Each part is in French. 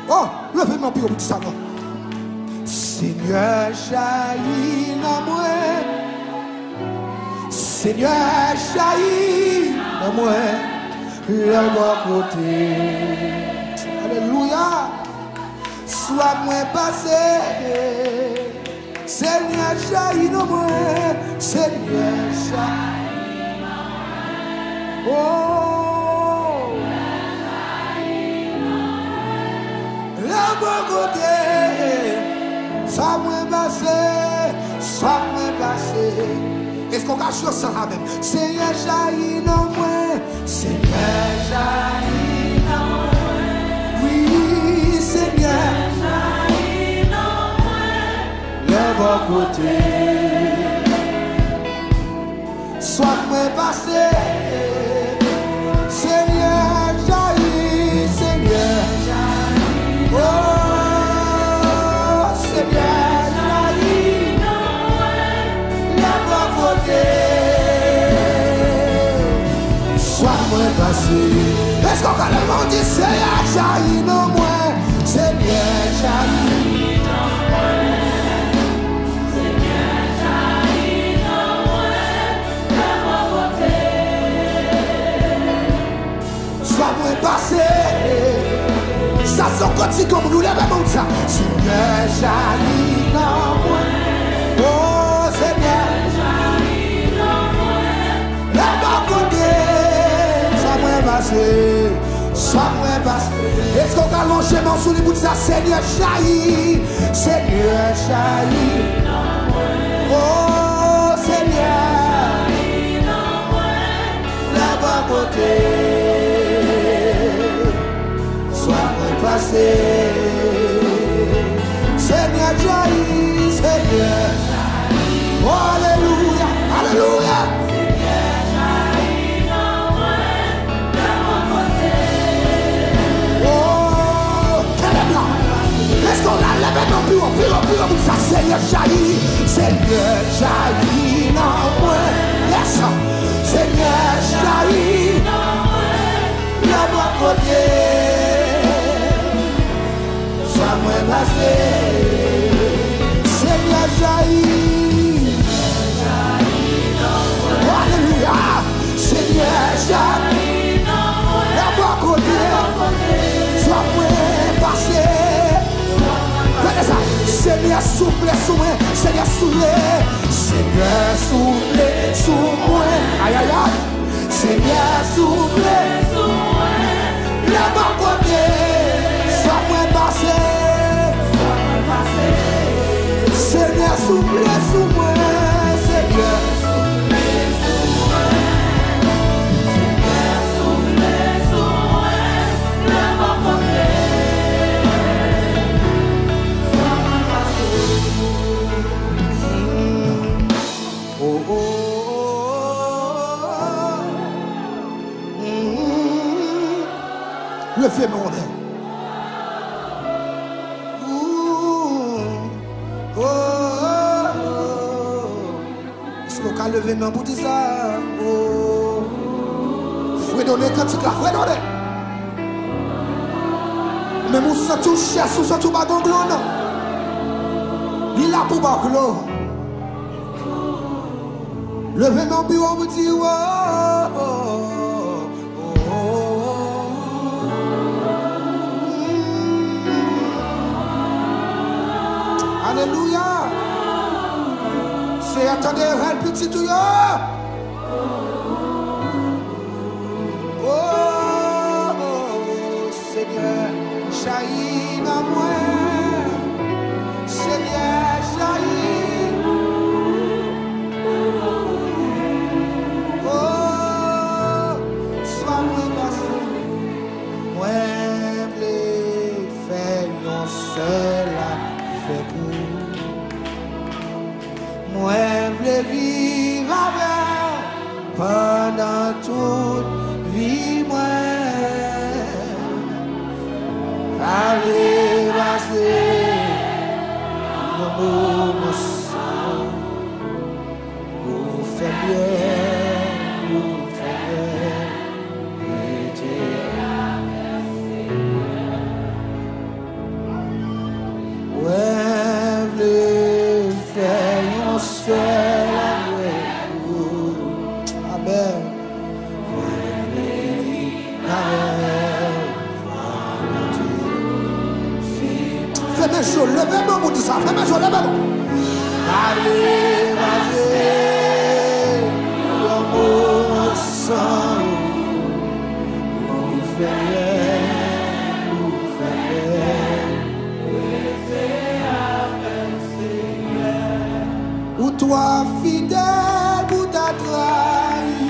Oh, levez-moi plus au bout de ça. Seigneur, jaillit dans moi. Seigneur, jaillit dans moi. Le bon côté. Alléluia. Soit moins passé. Seigneur, jaillit dans moi. Seigneur, jaillit dans moi. Oh. Le bon côté. Soit moins passé. Soit moins passé. Est-ce qu'on cache ça même? Seigneur, jaillit dans moi. Seigneur, jaillit dans moi. Oui, Seigneur, jaillit dans moi. Le bon côté. Soit moi passé. Seigneur, jaillit. Seigneur, jaillit. Oh, Seigneur, jaillit dans moi. Le bon côté. Soit moi passé. Est-ce qu'on va le dire? Seigneur, jaillit dans moi. Seigneur, jaillit dans moi. Seigneur, jaillit dans moi. Le bon côté. Soit moi passé. Ça sont côté comme nous lèvons ça. Seigneur, jaillit dans moi. Oh, Seigneur, jaillit dans moi. Le bon côté. Soit moins passé. Est-ce qu'on va longer mon sous les bouts de ça? Seigneur, jaillit. Seigneur, jaillit. Oh, Seigneur, le bon côté. Soit moins passé. Seigneur, jaillit. Seigneur, oh, alléluia, alléluia. Est-ce qu'on a levé non plus, ça Seigneur jaillit, Seigneur jaillit dans moi, yes, Seigneur jaillit dans moi, le bon côté, soit moins passé, Seigneur jaillit dans moi, alléluia, Seigneur jaillit dans moi, le bon côté, soit moins passé. Seigneur souffle sous moi, Seigneur souffle, Seigneur souffle sous moi, aïe aïe aïe, Seigneur souffle sous moi, le bon côté, soit moins passé, Seigneur souffle sous moi, Seigneur souffle sous moi, Seigneur souffle sous moi, le bon côté. Le fait mon nez. Est-ce qu'on peut lever mon bout de ça? Faut donner quand tu faut donner. Mais nous sommes tous chers, nous sommes tous bagons non. Il a pour baglo. Levez mon bureau, vous dites, alléluia. C'est attendez, un petit tout. Oh, Seigneur, jaillit dans moi. Seigneur, jaillit. Oh, sois moi passé. Moi, les faisons seul avec nous. Moi, les vivre avec pendant toute vie, moi. Allez, passer le beau sang, vous faites bien, vous faites bien, mes choses, levez-moi pour dire ça, fais mes choses, levez-moi. Allez, vas-y, mon sang, vous faites, ou toi fidèle, ou t'as trahi.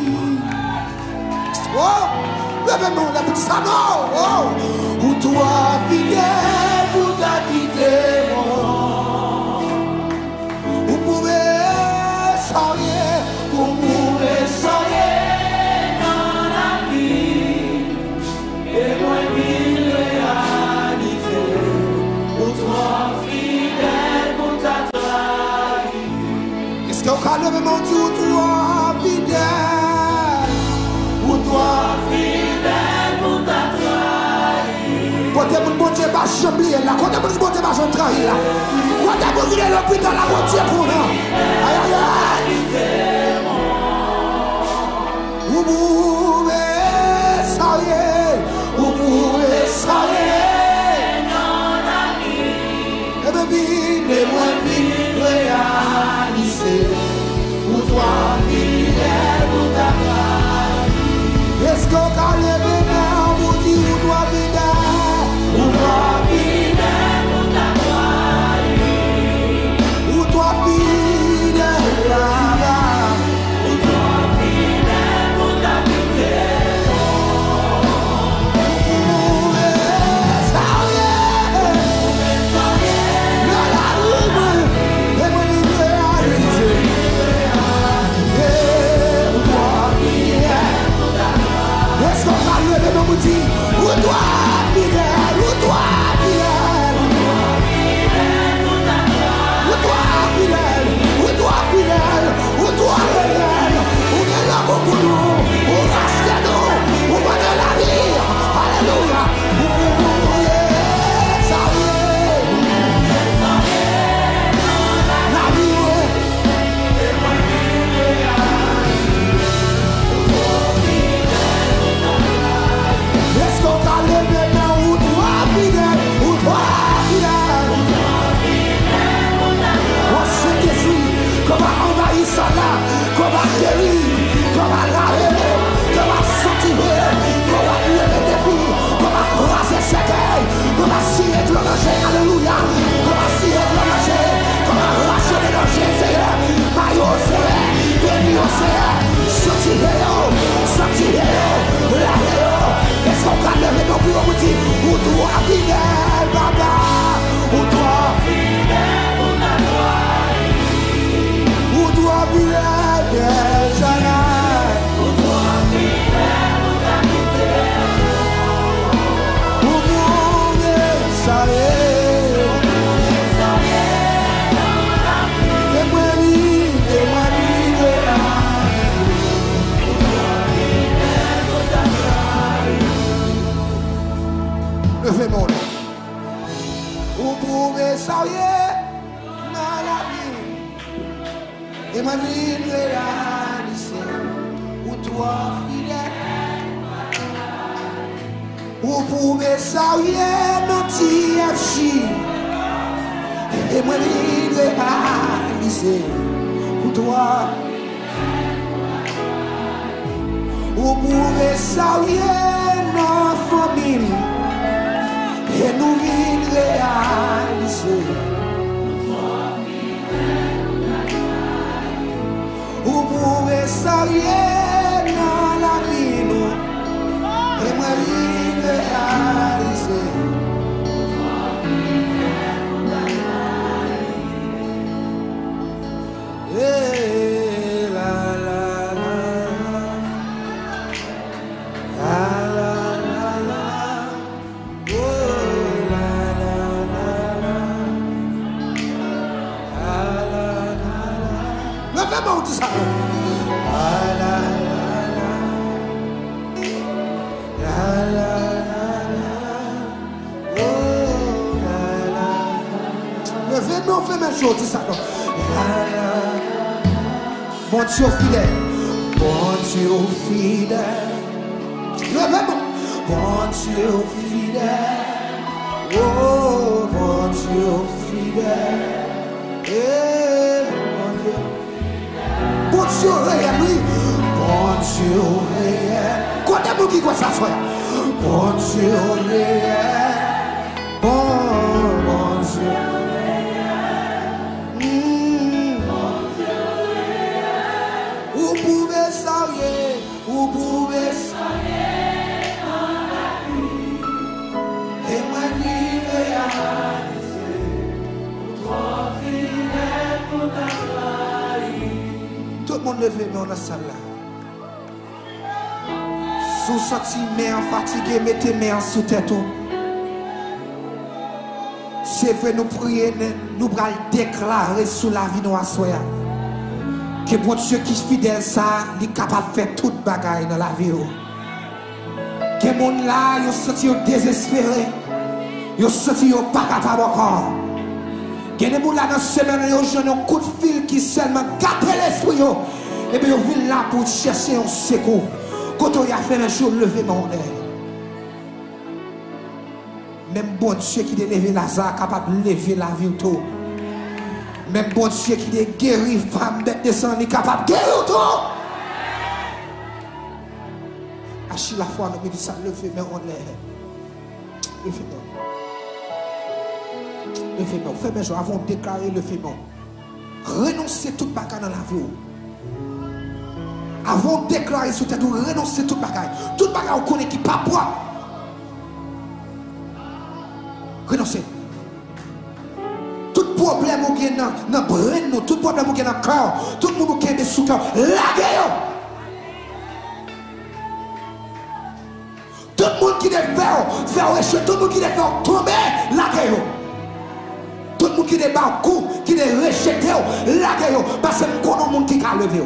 Oh, levez-moi, la petite ça, non, oh, ou toi fidèle, ou t'as quitté moi. Vous pouvez soigner, vous pouvez soigner dans la vie, et moi vil réaliser, ou toi fidèle, ou t'as trahi. Est-ce qu'on peut lever mon Dieu, ou toi fidèle, ou toi fidèle, ou t'as trahi. Côté mon bon Dieu, pas chamblier là, côté mon bon Dieu, pas j'en trahi là. Côté mon Dieu, l'hôpital, la bon Dieu pour nous. Aïe aïe aïe. Vous pouvez sailler, vous pouvez sailler dans la vie. Et bien, vite, et moi, vite, réaliser. Ou toi, fidèle, ou ta trahi. Est-ce qu'on peut lever main, vous dit, ou toi, fidèle, ou toi, fidèle, ou ta trahi. Ou toi, fidèle, là-bas. Ou toi, fidèle, ou ta fidèle. Vous pouvez sailler dans la rue, et moi, vite réaliser. Ou toi, fidèle, ou ta trahi. Est-ce qu'on va lever nos boutiques? Ou toi, fidèle, ou toi, fidèle. Ou toi, fidèle, ou toi, fidèle, ou toi, fidèle. Ou bien là pour nous, ou rachetez-nous, ou pas de la vie. Alléluia. Vous pouvez savoir la vie. Est-ce qu'on va lever main? Ou toi, fidèle, ou toi, fidèle. On sait que si, comment envahir ça là, comment guérir, comment laver, comment sortir, comment lever des défis, comment raser ses gueules, comment scier de l'enrager, alléluia, comment scier de l'enrager, comment rationner l'enrager, Seigneur, maillot, Seigneur, béni, Seigneur, sortir, laver, est-ce qu'on va lever nos plus hauts outils, ou toi, fidèle, papa, ou toi, fidèle, ou ta trahi. Ou toi, fidèle, déjà, ou toi, fidèle, ou ta quitté. Ou pouvez sailler, et moi, levez-moi. Vous pouvez savoir dans la vie. Et ma vie réalisée. Ou toi fidèle. Vous pouvez savoir dans TFJ. Et ma vie réalisée. Ou toi. Vous pouvez savoir dans la famille. Et nous vîmes réaliser. Vous pouvez savoir dans la vie, nous. Et moi vîmes réaliser. Eh, la la la la la la la. Levez-moi, on dit ça. Levez-moi, on fait mes choses, dis ça. Mon Dieu fidèle, mon Dieu fidèle. Levez-moi, mon Dieu fidèle. Oh, mon Dieu Dieu fidèle. Mon Dieu. Bon Dieu réel, oui. Bon Dieu réel. Quoi de vous qui quoi ça soit? Bon Dieu réel. Bon Dieu réel. Vous pouvez saluer, vous pouvez saluer dans la vie. Et moi vivre à trop fidèle pour ta tout le monde levé dans la salle là. Sous senti main fatigué, mettez main sous tête. C'est vrai nous prier, nous allons déclarer sous la vie de nous soya. Que bon Dieu qui est fidèle ça, il est capable de faire toute bagaille dans la vie. Que les gens là, ils sont senti désespérés. Ils sont senti pas capable encore. Il y a des gens là dans la semaine, ils ont un coup de fil qui seulement gâte l'esprit. Et puis ils viennent là pour chercher un secours. Quand on a fait un jour, lever mon air. Même bon Dieu qui a levé Lazare, capable de lever la vie tout. Même bon Dieu qui a guéri femme bête de sang, il est capable de guérir tout. À chaque fois, nous disons ça, levez mon air. Levez-moi. Levez-moi. Faites mes jours avant de déclarer levez-moi. Renoncez toute bagarre dans la vie. Avant de déclarer sur tête, renoncez toute bagarre. Toute bagarre, on connaît qui pas boire. Renoncez. Tout problème qui est dans le brain, tout problème qui est dans le cœur, tout le monde qui est sous le cœur, laguez-le. Tout le monde qui est faire échouer, tout le monde qui est faire tomber, laguez-le. Tout le monde qui est bas coup, qui est rejeté, laguez-le. Parce que nous connaissons le monde qui a levé.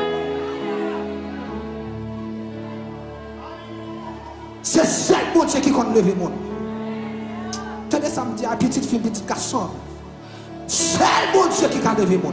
C'est seul bon Dieu qui compte lever le monde. Tenez ça me dit à petite fille, petite garçon. Seul bon Dieu qui a levé le monde.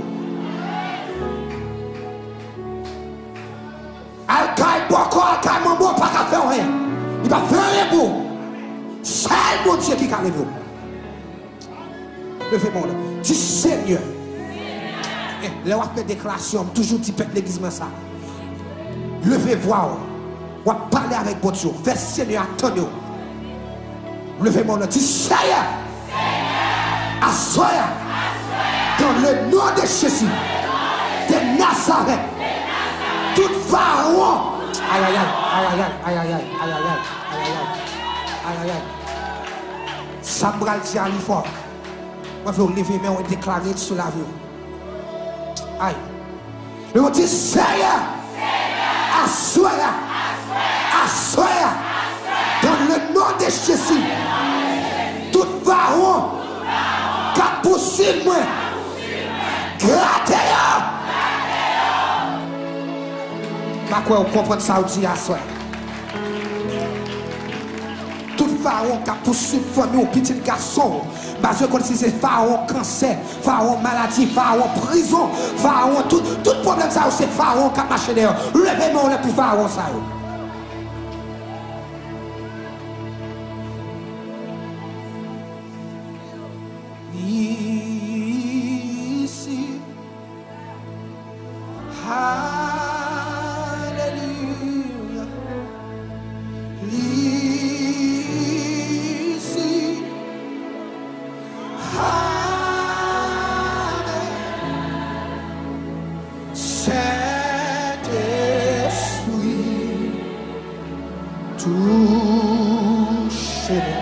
Al-Qaï, Boko, Al-Qaï, Mambo, pas qu'à faire rien. Il va faire rien pour. Seul bon Dieu qui a levé le monde. Levez le monde. Dis Seigneur. Là, on fait déclaration, toujours dit l'église ça. Levez voix. On va parler avec votre Dieu. Fais Seigneur, attendez. Levez mon nom. Dis Seigneur. Assoya. Dans le nom de Jésus. De Nazareth. Tout pharaon. Aïe aïe aïe. Aïe aïe aïe. Aïe aïe aïe. Aïe aïe aïe. Aïe aïe aïe. Sambral dit à l'effort. Moi je vais lever mes mains et déclarer sur la vie. Aïe. Et on dit Seigneur. Assoya. Assoya dans le nom de Jésus. Tout pharaon qui a poursuivi moi, grattez-le. Pas quoi vous comprenez ça aujourd'hui à soi. Tout pharaon qui a poursuivi famille, petit garçon. Parce que si c'est pharaon cancer, pharaon maladie, pharaon prison, pharaon tout problème ça c'est pharaon qui a marché dehors. Levez-moi le pour pharaon ça. Ici, Alléluia. Ici, Amen. Saint-Esprit, touche-moi.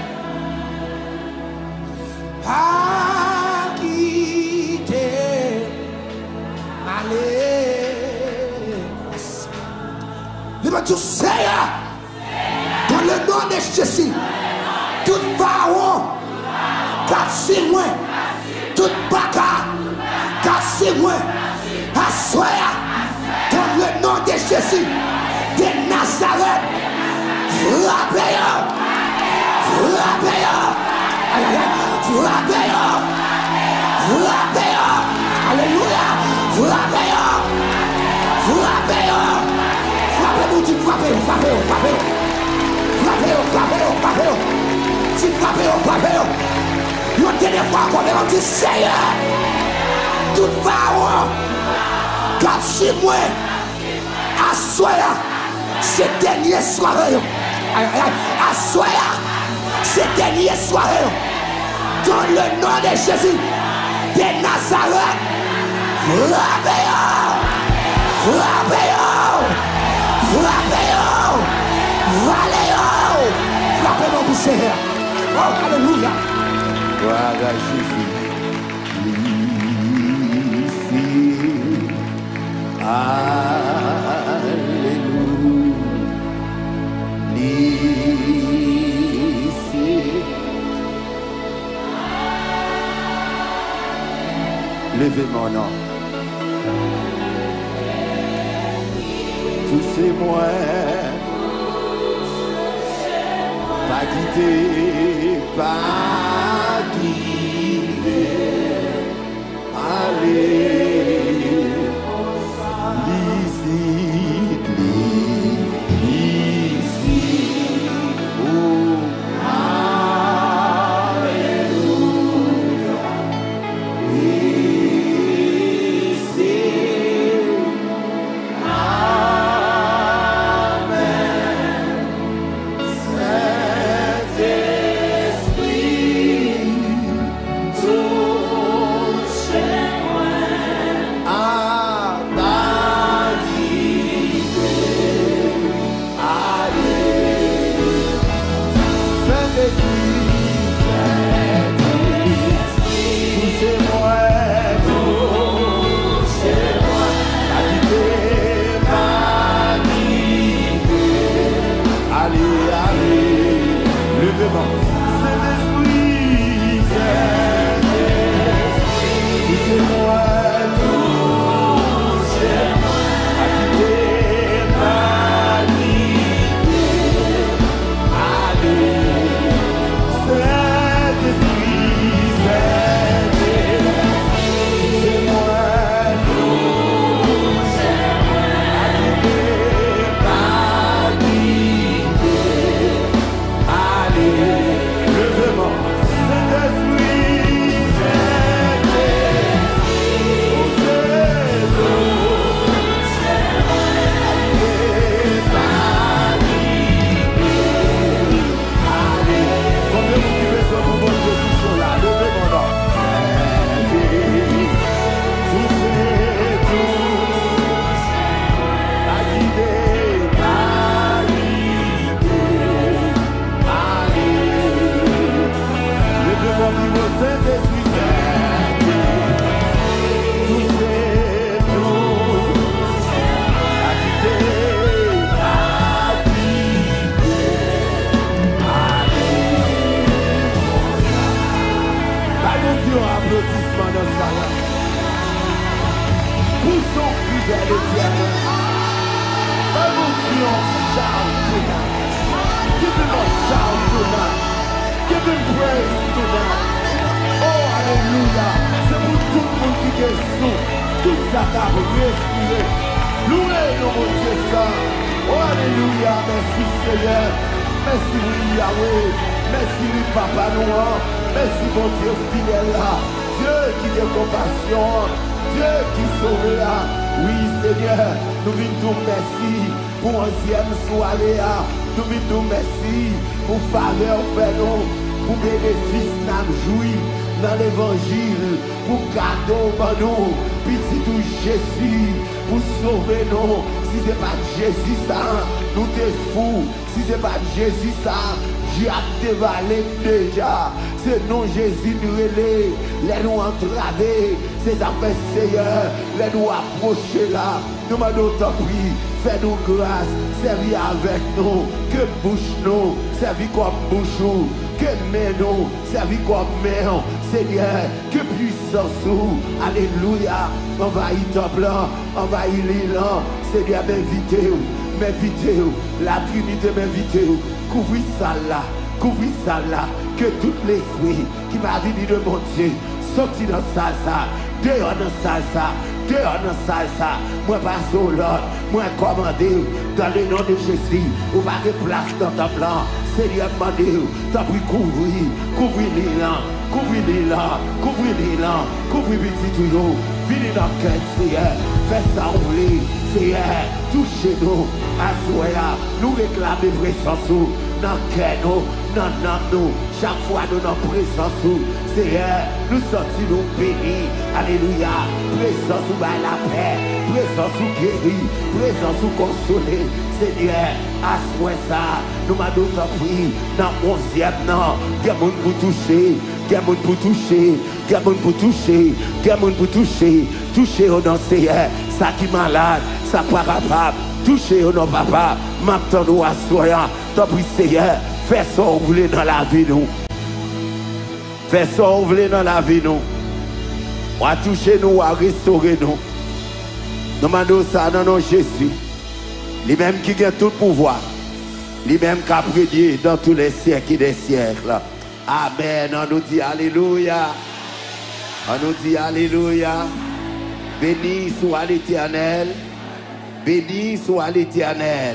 Tout Seigneur, dans le nom de Jésus, tout pharaon, cassez moi, tout bagarre, cassez moi, assoya, dans le nom de Jésus, de Nazareth, frappez-le, frappez-le, frappez-le, frappez-le, alléluia, frappez-le, frappez-le. Yo te des fois qu'on est dit Seigneur, tout pharaon, cap chez moi, à soya, c'est dernier soirée. À soya, c'est dernier soirée. Dans le nom de Jésus, de Nazareth, frappez-vous, frappez-vous, frappez-vous, valez-vous, frappez-vous pour Seigneur. Oh, alléluia. Voilà Jésus. Alléluia. Levez mon nom. Touchez-moi. Pas quitter, pas quitter. Allez, ici, ici. Oh, alléluia. Ici, amen. Saint-Esprit, touche-moi. Jésus ça, j'ai dévalé déjà. C'est non Jésus nous relais, les nous entraver, c'est affaires Seigneur, les nous approcher là. Nous m'en t'en prie, fais-nous grâce, servis avec nous, que bouche nous, servis comme bouche, que main nous, servis comme main, Seigneur, que puissance nous, alléluia, envahis ton plan, envahis l'élan, Seigneur, m'invitez-vous, la Trinité m'invitez-vous, couvrez ça là, que tout l'esprit qui va venir de mon Dieu, sorti dans ça, dehors dans ça, moi passe au Lord, moi commandé, dans le nom de Jésus, ou pas de place dans ton plan, Seigneur, demandez, t'as pris couvrir-les là, couvrir-les là, couvrir-les là, couvrir petit toujours. Venez dans le cœur, Seigneur, fais ça ouvrir, Seigneur, touchez-nous, assoyez, nous réclamez présence, dans le cœur, nous, chaque fois nous dans présence, Seigneur, nous sentons nous bénis, alléluia, présence ou la paix, présence ou guéri, présence ou consolé, Seigneur, assoyez ça, nous m'a donné pris, dans le 11e an, il y a monde pour toucher, il y a monde pour toucher, il y a monde pour toucher, il y a monde pour toucher, toucher au nom Seigneur, ça qui est malade, ça pas capable, toucher au nom papa, maintenant nous assoyons, t'as pris Seigneur, fais ça ouvrir dans la vie nous. Fais ça ouvrir dans la vie nous. On va toucher nous, on va restaurer nous. Nous demandons ça dans nos Jésus. Lui-même qui a tout pouvoir. Lui-même qui a prédié dans tous les siècles et des siècles. Amen. On nous dit alléluia. On nous dit alléluia. Béni soit l'Éternel. Béni soit l'Éternel.